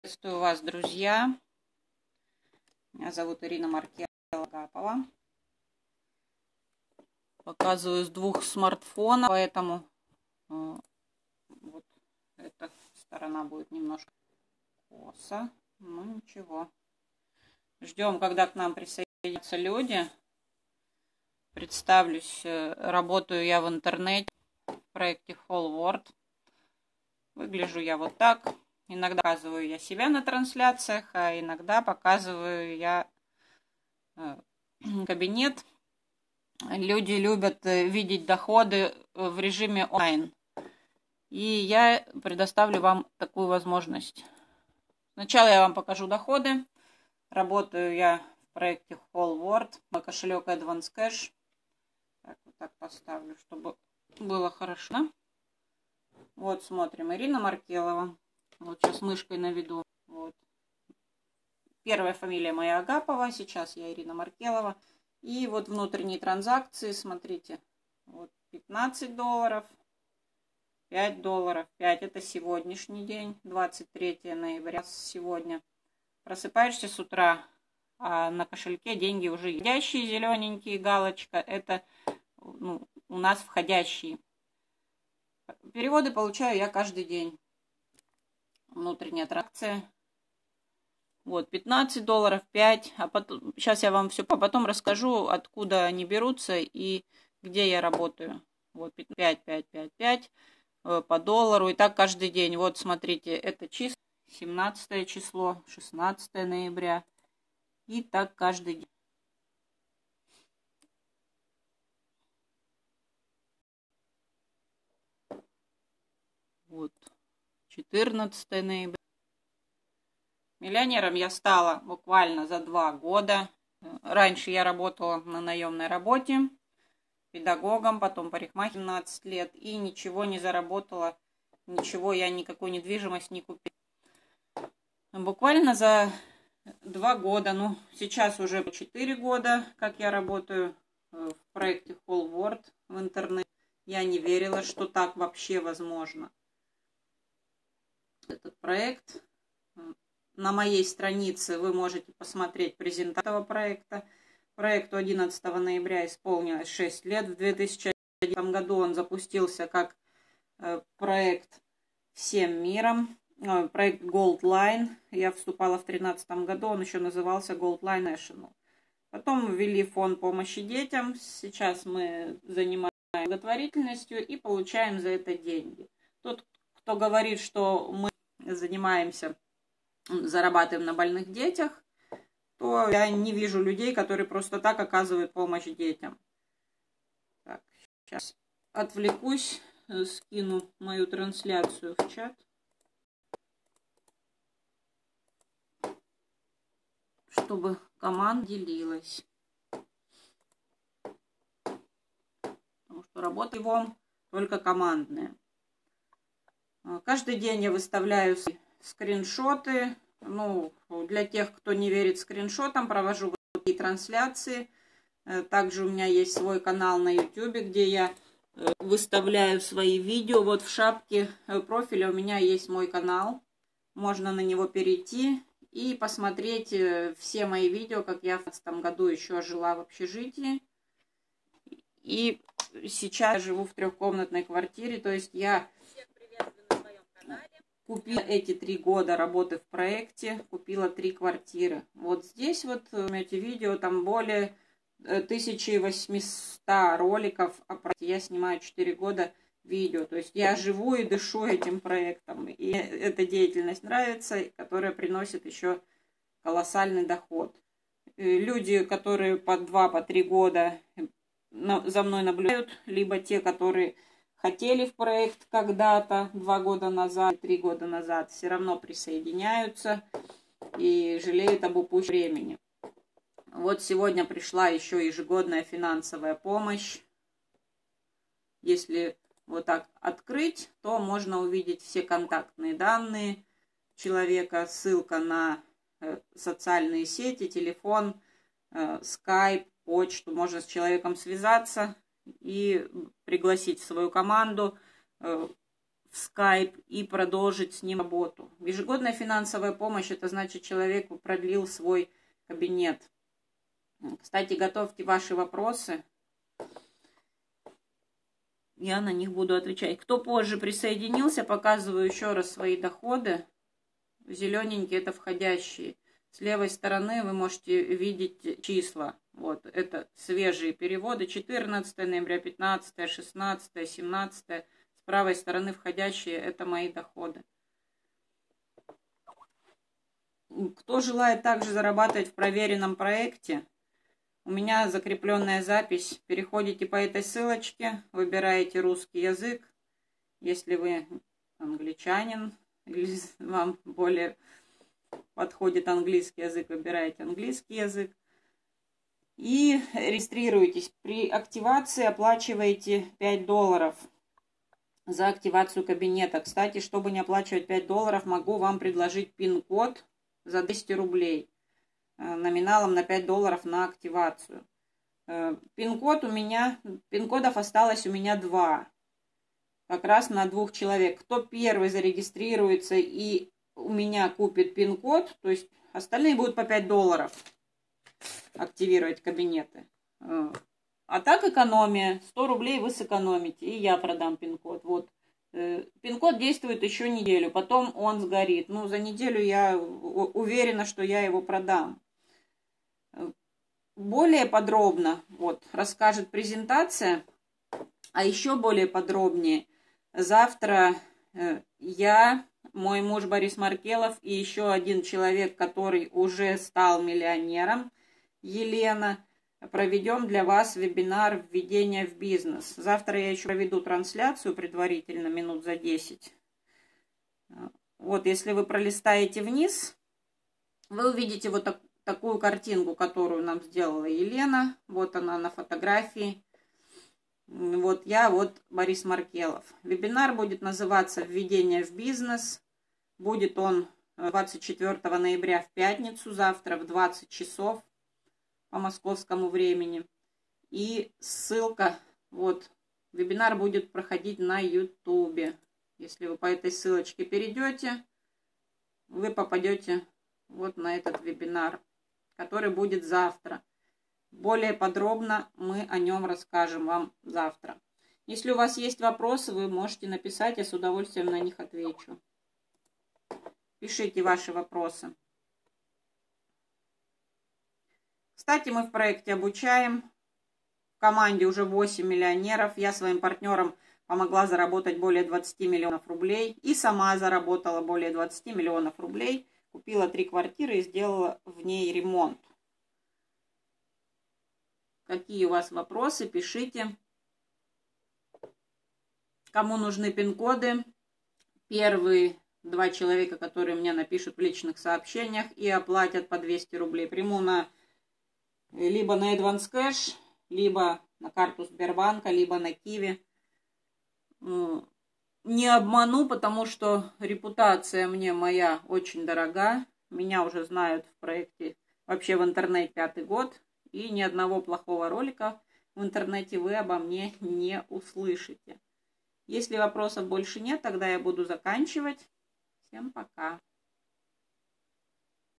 Приветствую вас, друзья. Меня зовут Ирина Маркелова-Агапова. Показываю с двух смартфонов, поэтому вот эта сторона будет немножко косо. Ну ничего. Ждем, когда к нам присоединятся люди. Представлюсь, работаю я в интернете в проекте Whole World. Выгляжу я вот так. Иногда показываю я себя на трансляциях, а иногда показываю я кабинет. Люди любят видеть доходы в режиме онлайн. И я предоставлю вам такую возможность. Сначала я вам покажу доходы. Работаю я в проекте Whole World. Мой кошелек Advance Cash. Так, вот так поставлю, чтобы было хорошо. Вот смотрим. Ирина Маркелова. Вот сейчас мышкой наведу. Вот. Первая фамилия моя Агапова. Сейчас я Ирина Маркелова. И вот внутренние транзакции. Смотрите. Вот $15. $5. 5 это сегодняшний день. 23 ноября сегодня. Просыпаешься с утра. А на кошельке деньги уже едящие, зелененькие, галочка. Это у нас входящие. Переводы получаю я каждый день. Внутренняя транзакция. Вот, $15, 5. А потом, сейчас я вам все, а потом расскажу, откуда они берутся и где я работаю. Вот, 5, 5, 5, 5 по доллару. И так каждый день. Вот, смотрите, это число. 17 число, 16 ноября. И так каждый день. Вот, 14 ноября. Миллионером я стала буквально за 2 года. Раньше я работала на наемной работе, педагогом, потом парикмахером 17 лет. И ничего не заработала, ничего я никакую недвижимость не купила. Буквально за 2 года, ну сейчас уже 4 года, как я работаю в проекте Whole World в интернете. Я не верила, что так вообще возможно. Этот проект. На моей странице вы можете посмотреть презентацию этого проекта. Проекту 11 ноября исполнилось 6 лет. В 2011 году он запустился как проект всем миром. Проект Gold Line. Я вступала в 2013 году. Он еще назывался Gold Line National. Потом ввели фонд помощи детям. Сейчас мы занимаемся благотворительностью и получаем за это деньги. Тот, кто говорит, что мы зарабатываем на больных детях, то я не вижу людей, которые просто так оказывают помощь детям. Так, сейчас отвлекусь, скину мою трансляцию в чат, чтобы команда делилась. Потому что работа его только командная. Каждый день я выставляю скриншоты. Ну, для тех, кто не верит скриншотам, провожу такие трансляции. Также у меня есть свой канал на YouTube, где я выставляю свои видео. Вот в шапке профиля у меня есть мой канал. Можно на него перейти и посмотреть все мои видео, как я в 2015 году еще жила в общежитии. И сейчас я живу в 3-комнатной квартире. То есть я купила эти 3 года работы в проекте, купила 3 квартиры. Вот здесь вот эти видео, там более 1800 роликов о проекте. Я снимаю 4 года видео. То есть я живу и дышу этим проектом. И эта деятельность нравится, которая приносит еще колоссальный доход. Люди, которые по 2-3 года за мной наблюдают, либо те, которые хотели в проект когда-то, 2 года назад, 3 года назад, все равно присоединяются и жалеют об упущенном времени. Вот сегодня пришла еще ежегодная финансовая помощь. Если вот так открыть, то можно увидеть все контактные данные человека, ссылка на социальные сети, телефон, скайп, почту. Можно с человеком связаться и пригласить в свою команду. в Skype и продолжить с ним работу. Ежегодная финансовая помощь, это значит, человек продлил свой кабинет. Кстати, готовьте ваши вопросы. Я на них буду отвечать. Кто позже присоединился, показываю еще раз свои доходы. Зелененькие это входящие. С левой стороны вы можете видеть числа. Вот, это свежие переводы. 14 ноября, 15, 16, 17. С правой стороны входящие это мои доходы. Кто желает также зарабатывать в проверенном проекте, у меня закрепленная запись. Переходите по этой ссылочке, выбираете русский язык. Если вы англичанин, или вам более подходит английский язык, выбираете английский язык. И регистрируйтесь. При активации оплачиваете $5 за активацию кабинета. Кстати, чтобы не оплачивать $5, могу вам предложить пин-код за 200 рублей. Номиналом на $5 на активацию. Пин-кодов осталось у меня 2. Как раз на 2 человек. Кто первый зарегистрируется и у меня купит пин-код, то есть остальные будут по $5 активировать кабинеты. А так экономия. 100 рублей вы сэкономите, и я продам пин-код. Вот. Пин-код действует еще неделю, потом он сгорит. Ну, за неделю я уверена, что я его продам. Более подробно вот, расскажет презентация, а еще более подробнее завтра я, мой муж Борис Маркелов и еще один человек, который уже стал миллионером, Елена, проведем для вас вебинар «Введение в бизнес». Завтра я еще проведу трансляцию предварительно, минут за 10. Вот, если вы пролистаете вниз, вы увидите вот такую картинку, которую нам сделала Елена. Вот она на фотографии. Вот я, вот Борис Маркелов. Вебинар будет называться «Введение в бизнес». Будет он 24 ноября в пятницу, завтра в 20 часов по московскому времени. И ссылка, вот, вебинар будет проходить на YouTube. Если вы по этой ссылочке перейдете, вы попадете вот на этот вебинар, который будет завтра. Более подробно мы о нем расскажем вам завтра. Если у вас есть вопросы, вы можете написать, я с удовольствием на них отвечу. Пишите ваши вопросы. Кстати, мы в проекте обучаем. В команде уже 8 миллионеров. Я своим партнерам помогла заработать более 20 миллионов рублей. И сама заработала более 20 миллионов рублей. Купила 3 квартиры и сделала в ней ремонт. Какие у вас вопросы, пишите. Кому нужны пин-коды, первые 2 человека, которые мне напишут в личных сообщениях и оплатят по 200 рублей, приму либо на Advance Cash, либо на карту Сбербанка, либо на Киви. Не обману, потому что репутация мне моя очень дорога. Меня уже знают в проекте, вообще в интернете 5-й год. И ни одного плохого ролика в интернете вы обо мне не услышите. Если вопросов больше нет, тогда я буду заканчивать. Всем пока.